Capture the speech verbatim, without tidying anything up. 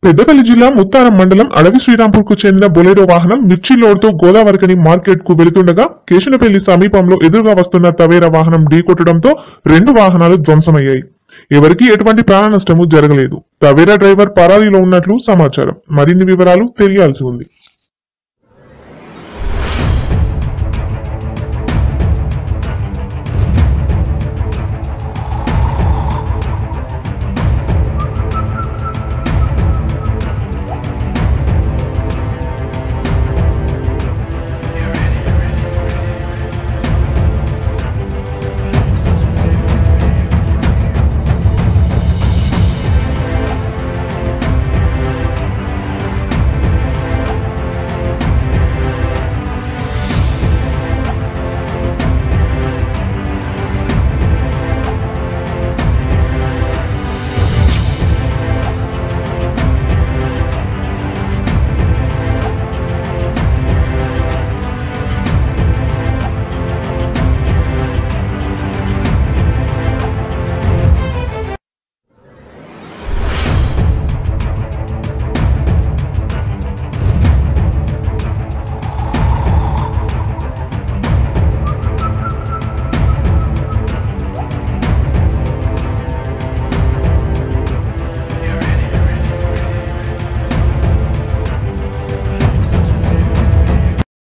పెద్దపల్లి జిల్లా ముత్తారం మండలం అడవి శ్రీరాంపూర్ కు చెందిన బొలెరో వాహనం మిర్చి లోడ్తో గోదావరికని మార్కెట్ కు వెళుతుండగా కేశనపల్లి సమీపంలో ఎదురుగా వస్తున్న తవేరా వాహనం ఢీకొట్టడంతో రెండు వాహనాలు ధ్వంసమయ్యాయి. ఎవరికీ ఎటువంటి ప్రాణ నష్టము జరగలేదు. తవేరా డ్రైవర్ పరారీలో ఉన్నట్లు సమాచారం. మరిన్ని వివరాలు తెలియాల్సి ఉంది.